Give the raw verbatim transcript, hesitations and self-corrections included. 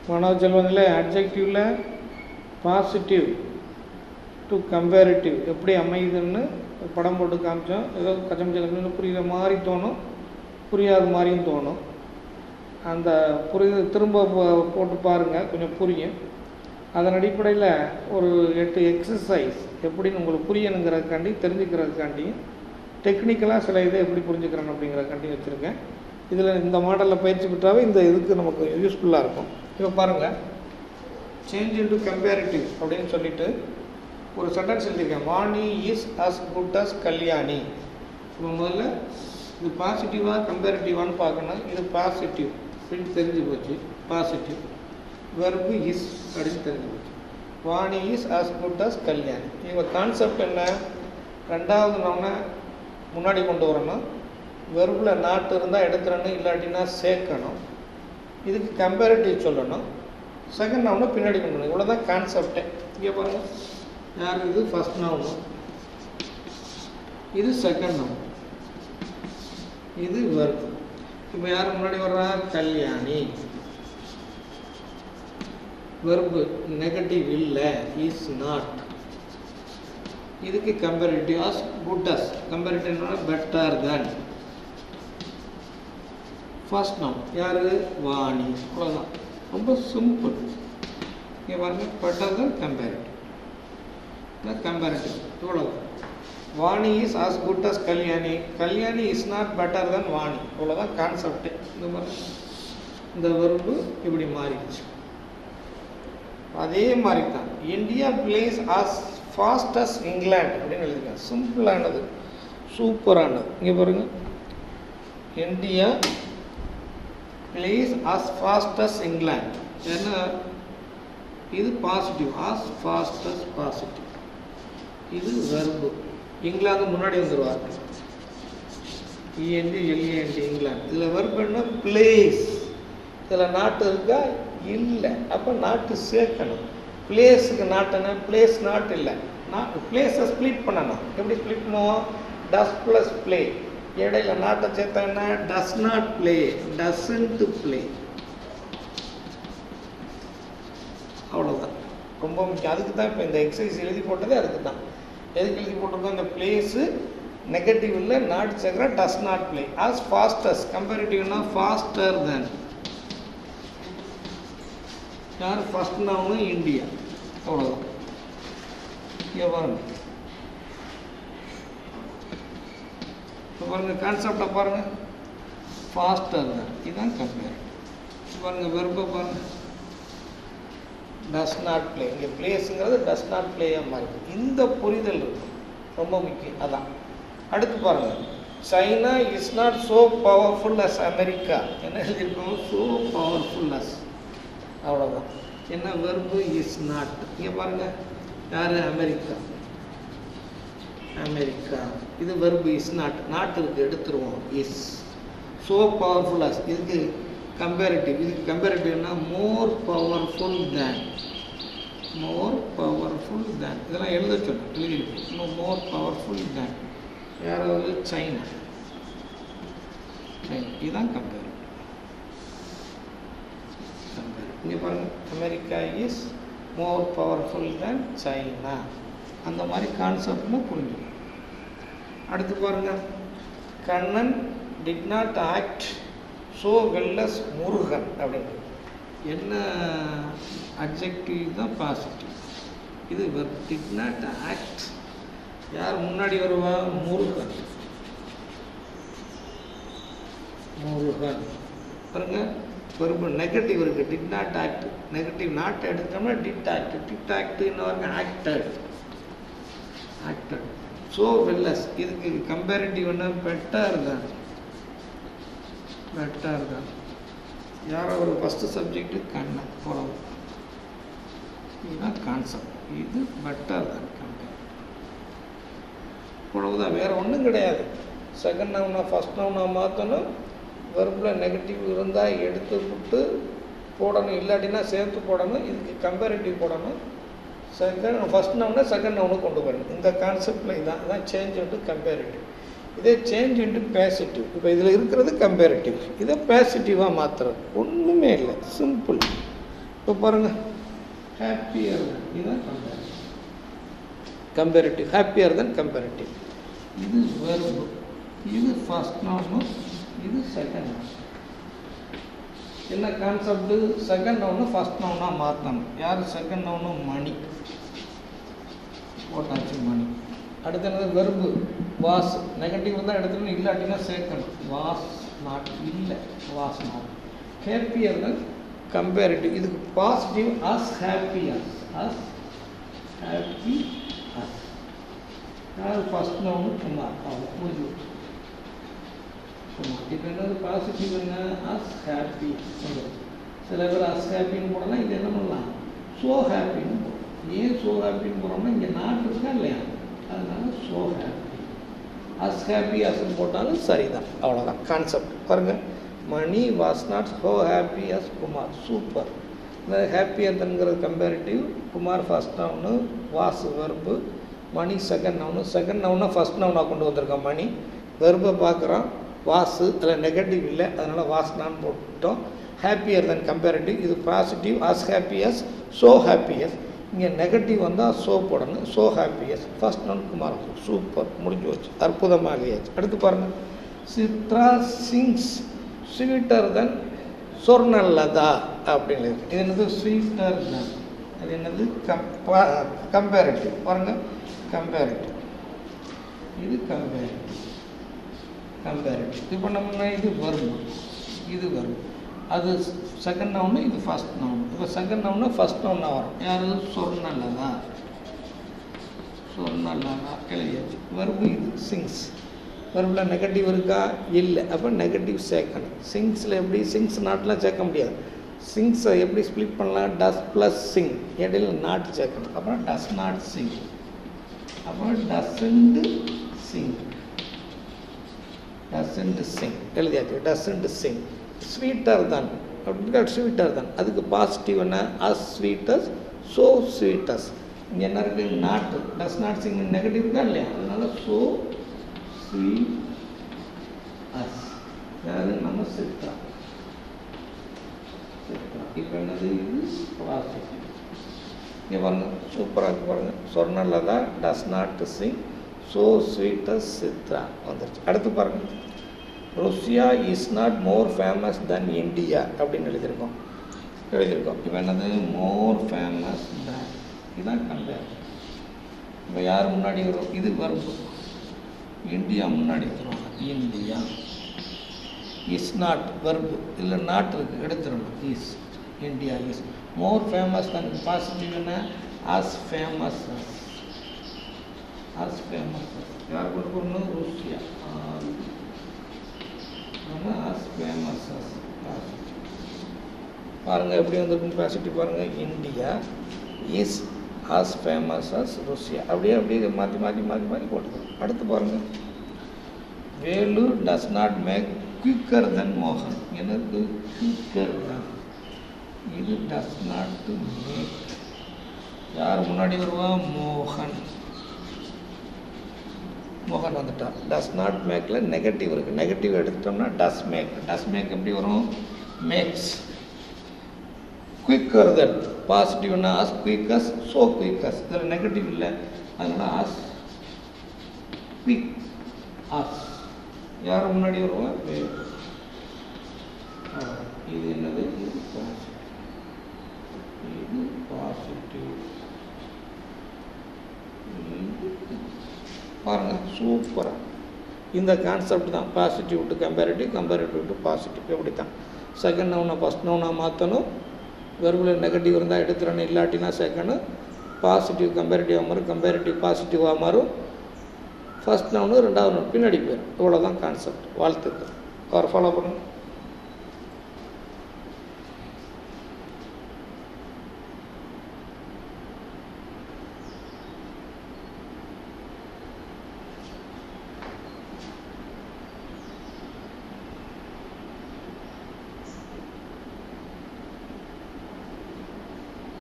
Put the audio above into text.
மாணவ செல்வங்களே, அட்ஜெக்டிவ்ல positive to comparative எப்படி அமையுதுன்னு படம் போட்டு காமிச்சோம். ஏதோ கச்சமச்சல புரிகிற மாதிரி தோணும், புரியாத மாதிரியும் தோணும். அந்த புரிது திரும்ப போட்டு பாருங்கள், கொஞ்சம் புரியும். அதன் அடிப்படையில் ஒரு எட்டு எக்ஸசைஸ் எப்படின்னு உங்களுக்கு புரியணுங்கிறதுக்காண்டி தெரிஞ்சுக்கிறதுக்காண்டியும் டெக்னிக்கலாக சில இதை எப்படி புரிஞ்சுக்கிறேன் அப்படிங்கிறதுக்காண்டி வச்சுருக்கேன். இதில் இந்த மாடலில் பயிற்சி பெற்றாவே இந்த இதுக்கு நமக்கு யூஸ்ஃபுல்லாக இருக்கும். இப்போ பாருங்கள், சேஞ்ச் இன்டு கம்பேரிட்டிவ் அப்படின்னு சொல்லிட்டு ஒரு சென்டென்ஸ் எழுதியிருக்கேன். Vani is as good as Kalyani. இப்போ முதல்ல இது பாசிட்டிவாக கம்பேரிட்டிவான்னு பார்க்கணும். இது பாசிட்டிவ் அப்படின்னு தெரிஞ்சு போச்சு. பாசிட்டிவ் வெர்பு இஸ் அப்படின்னு தெரிஞ்சு போச்சு. Vani is as good as Kalyani. இவங்க கான்செப்ட் என்ன? ரெண்டாவது நவுனை முன்னாடி கொண்டு வரணும். வெர்பில் நாட்டு இருந்தால் எடுத்துடணும், இல்லாட்டினா சேர்க்கணும். இதுக்கு கம்பேரிட்டிவ் சொல்லணும். செகண்ட் நவுனை பின்னாடி கொண்டு வரணும். இவ்வளோ தான் கான்செப்டே. இங்கே பாருங்கள், யார் இது? ஃபஸ்ட் நவுனு, இது செகண்ட் நவுன், இது வெர்பு. இப்போ யார் முன்னாடி வர்றா? கல்யாணி. வெர்பு நெகட்டிவ் இல்லை, இஸ் நாட். இதுக்கு கம்பேரிட்டிவ் ஆஸ் குட் அஸ். கம்பேரிட்டிவ்னா பெட்டர் தென். ஃபர்ஸ்ட் நவுன் யார்? வாணி. அவ்வளோதான், ரொம்ப சிம்பிள். இங்கே பாருங்கள், பெட்டர் தென் கம்பேரிட்டிவ். கம்பேரிட்டிவ் இவ்வளோதான். Vani is as good as Kalyani. Kalyani is not better than Vani. இவ்வளோதான் கான்செப்டு. இந்த மாதிரி இந்த வெர்பு இப்படி மாறிடுச்சு. அதே மாதிரி தான் India plays as fast as England அப்படின்னு எழுதிருக்கேன். சிம்பிளானது, சூப்பரானது. இங்கே பாருங்கள், India plays as fast as England. ஏன்னா இது positive, as fast as positive. இது வெர்பு. இங்கிலாந்து முன்னாடி வந்துடுவார். E N D L A N D England. இதில் வெர்பு என்ன? பிளேஸ். இதில் நாட்டு இருக்கா? இல்லை. அப்போ நாட்டு சேர்க்கணும். பிளேஸுக்கு நாட்டுன்னா பிளேஸ் நாட்டு இல்லை. நான் பிளேஸை ஸ்ப்ளிட் பண்ணணும். எப்படி ஸ்ப்ளிட் பண்ணுவோம்? Does plus play. இடையில நாட்டை சேர்த்தா என்ன? Does not play, doesn't play. அவ்வளோதான், ரொம்ப முக்கியம். அதுக்கு தான் இப்போ இந்த எக்ஸசைஸ் எழுதி போட்டதே அதுக்கு தான். எதுக்கு எழுதி போட்டிருக்கோம்? இந்த பிளேஸு நெகட்டிவ் இல்லை, நாட் சேர்க்குற does not play. As fastest. கம்பேரிட்டிவ்னா ஃபாஸ்டர் தென். யார்? First noun India. அவ்வளோதான். இங்கே பாருங்க, இப்போ பாருங்கள் கான்செப்டை பாருங்கள். ஃபாஸ்டர் தான், இதுதான் கம்பேர். பாருங்கள் வெர்பை பாருங்கள், டஸ் நாட் பிளே. இங்கே பிளேஸுங்கிறது டஸ் நாட் பிளேயாக மாறிடுது. இந்த புரிதல் இருக்கும், ரொம்ப முக்கியம். அதான். அடுத்து பாருங்கள், China is not so powerful as America. என்ன எழுதியிருக்கோம்? So powerful as. அவ்வளோதான். என்ன? Verb is not. இங்கே பாருங்கள், யார்? அமெரிக்கா. அமெரிக்கா. இது வெர்பு இஸ் நாட். நாட் இருக்குது, எடுத்துருவோம். இஸ். So powerful as. இதுக்கு கம்பேரிட்டிவ். இதுக்கு கம்பேரிட்டிவ்னா மோர் பவர்ஃபுல் தேன். மோர் பவர்ஃபுல் தேன். இதெல்லாம் எழுத சொன்னேன், எழுதிருக்கு. இன்னும் மோர் பவர்ஃபுல் தேன். யாராவது? சைனா. இதுதான் கம்பேர். இங்கே பாருங்கள், America is more powerful than China. அந்த மாதிரி கான்செப்ட்னு புரிஞ்சுக்கணும். அடுத்து பாருங்கள், Kannan did not act so well as Murugan அப்படின்னு. என்ன அட்ஜெக்டிவ் தான்? பாசிட்டிவ். இது வெர்ப். Did not act. யார் முன்னாடி வருவா? முருகன். முருகன் பாருங்கள், வெர்பு நெகட்டிவ் இருக்குது. Did not act. Negative not எடுத்தோம்னா டிட் ஆக்ட். டிட் ஆக்ட் இன்னொரு ஆக்டட். ஆக்டட். So well as. இதுக்கு கம்பேரிட்டிவ் என்ன? பெட்டர் தான். பெட்டர் தான். யாரோ ஒரு ஃபஸ்ட்டு சப்ஜெக்டு கண்ணன். போகிறோம். இதுதான் கான்செப்ட். இது பெட்டர் தான் கம்பேர். அவ்வளவுதான், வேறு ஒன்றும் கிடையாது. செகண்ட் நவுனா ஃபஸ்ட் நவுனா மாற்றணும். வெர்பில் நெகட்டிவ் இருந்தால் எடுத்து விட்டு போடணும், இல்லாட்டினா சேர்த்து போடணும். இதுக்கு கம்பேரிட்டிவ் போடணும். செகண்ட் ஃபஸ்ட் நவுனை செகண்ட் நவுனு கொண்டு வரணும். இந்த கான்செப்டில் இதான் இதான் சேஞ்ச் இன்ட்டு கம்பேரிட்டிவ். இதே சேஞ்ச் இன்ட்டு பேசிட்டிவ். இப்போ இதில் இருக்கிறது கம்பேரிட்டிவ், இதை பேசிட்டிவாக மாற்றுறது ஒன்றுமே இல்லை, சிம்பிள். இப்போ பாருங்கள், ஹாப்பியர் தென், இதுதான் comparative. Comparative happier than comparative. இது வெர்பு, இது ஃபர்ஸ்ட் நவுனு, இது செகண்ட் நவுன். என்ன கான்செப்ட்? செகண்ட் நவுனு ஃபர்ஸ்ட் நவுனாக மாற்றணும். யார் செகண்ட் நவுனு? மணி போட்டாச்சு, மணி. அடுத்து என்னது? Verb was. நெகட்டிவ் தான் எடுத்துக்கணும், இல்லாட்டினா சேர்க்கணும். வாஸ் நாட், இல்லை was not. Happier than comparative. இதுக்கு positive as happy as, as happy as. யார் ஃபர்ஸ்ட் நவுனு? குமார். அவ்வளோ முடிஞ்சு. குமார். இப்போ என்னது பாசிட்டிவ்? என்ன? As happy. சில பேர் அஸ் ஹாப்பின்னு போடலாம், இது என்ன பண்ணலாம்? ஸோ ஹாப்பின்னு போடலாம். ஏன் ஸோ ஹாப்பின்னு போடுறோம்னா இங்கே நாட் இருக்கா இல்லையா, அதனால ஸோ ஹாப்பி. அஸ் ஹாப்பி அஸ்ன்னு போட்டாலும் சரிதான், அவ்வளோதான் கான்செப்ட். பாருங்கள், Mani was not so happy as Kumar. Super. இந்த ஹாப்பியர் தென்ங்கிறது comparative, Kumar first noun, was verb, Mani second noun. Second நவுனா ஃபர்ஸ்ட் நவுனாக கொண்டு வந்திருக்கோம். மணி வெர்பை பார்க்குறோம், வாஸு அதில் நெகட்டிவ் இல்லை, அதனால் வாஸ் நான் போட்டோம். Happier than comparative. இது positive as happy as, so happy as. இங்கே நெகட்டிவ் வந்தால் ஸோ போடணும். So happy as. First noun Kumar. Super, முடிஞ்சு வச்சு, அற்புதமாகியாச்சு. அடுத்து பாருங்கள், சித்ரா சிங்ஸ் ஸ்வீட்டர் தென் சொர்ணல்லதா அப்படின்னு இருக்கு. இது என்னது? Sweeter than. அது என்னது? கம்பா கம்பேரிட்டிவ். பாருங்கள், கம்பேரிட்டிவ். இது கம்பேரிட்டிவ், கம்பேரிட்டிவ். இப்போ நம்ம இது வரும், இது வரும். அது செகண்ட் நவுனு, இது ஃபர்ஸ்ட் நவுன். இப்போ செகண்ட் நவுனு ஃபர்ஸ்ட் நவுனாக வரும். யார்? சொர்ணல்லதா. சொர்ணல்லதா எழுதியாச்சு. வர்பு இது சிங்ஸ். வர்பில் நெகட்டிவ் இருக்கா? இல்லை. அப்போ நெகட்டிவ் சேர்க்கணும். சிங்ஸில் எப்படி? சிங்ஸ் நாட்லாம் சேர்க்க முடியாது. சிங்ஸை எப்படி ஸ்ப்ளிட் பண்ணலாம்? டஸ் ப்ளஸ் சிங், இடையில நாட் சேர்க்கணும். அப்புறம் டஸ் நாட் சிங், அப்புறம் டசன்ட் சிங், டசன்ட் சிங் எழுதியாச்சு. டசன்ட் சிங். ஸ்வீட்டர் தான் அப்படின்னா ஸ்வீட்டர் தான். அதுக்கு பாசிட்டிவ் என்ன? As sweet as, so sweet as. இங்கே என்ன இருக்குது? நாட்டு. டஸ் நாட் சிங் நெகட்டிவ் தான் இல்லையா, அதனால ஸோ ஸ்வீட் அஸ். யாரு? நம்ம சித்ரா. சித்ரா. இப்போ என்னது? இது பாசிட்டிவ். இங்கே பாருங்கள், சூப்பராக இருக்கு பாருங்கள். Swarnalatha, does not sing, so sweet as Chitra வந்துருச்சு. அடுத்து பாருங்கள், Russia is not more famous than India அப்படின்னு எழுதியிருக்கோம் எழுதியிருக்கோம் இப்போ என்னது? More famous than. இதுதான் கம்பேர். இப்போ யார் முன்னாடி வரும்? இது வரும். இந்தியா முன்னாடி வருவாங்க. இந்தியா. இஸ் நாட் வர்பு, இல்லை நாட் இருக்குது, எடுத்துடணும். Is. India is more famous than. Positive என்ன? As famous. As famous. யார் கொண்டு போகணும்? ரஷ்யா. As famous. பாருங்கள் எப்படி வந்திருக்குன்னு பாசிட்டிவ். பாருங்கள், India is as famous as Russia. அப்படியே அப்படியே மாற்றி மாற்றி மாற்றி மாற்றி போட்டுக்கணும். அடுத்து பாருங்கள், Velu does not make quicker than மோகன். எனக்கு குயிக்கர் தென். இது டஸ் நாட் மேக். யார் முன்னாடி வருவா? மோகன். மோகன் வந்துட்டார். டஸ் நாட் மேக்கில் நெகட்டிவ் இருக்குது. நெகட்டிவ் எடுத்தோம்னா டஸ் மேக். டஸ் மேக் எப்படி வரும்? மேக்ஸ். Quicker then. பாசிட்டிவ்னா ஆஸ் குயிக்கஸ், ஸோ குயிக்கஸ். இதில் நெகட்டிவ் இல்லை, அதனால் ஆஸ் குயிக் ஆஸ். யார் முன்னாடி வருவா? இது என்னது? இது பாசிட்டிவ். இது பாசிட்டிவ். பாருங்கள், சூப்பராக. இந்த கான்செப்ட் தான் positive to comparative, comparative to positive. எப்படி தான் செகண்ட் நவுனை ஃபஸ்ட் நவுனாக மாற்றணும். வெர்பில் நெகட்டிவ் இருந்தால் எடுத்துடணும், இல்லாட்டினா செகண்டு. பாசிட்டிவ் கம்பேரிட்டிவாக மாறும், கம்பேரிட்டிவ் பாசிட்டிவாக மாறும். ஃபஸ்ட் நவுனு ரெண்டாவது நவுன் பின்னாடி போயிடும். இவ்வளோ தான் கான்செப்ட். வாழ்த்துக்கள். அவர் ஃபாலோ பண்ணுங்கள்.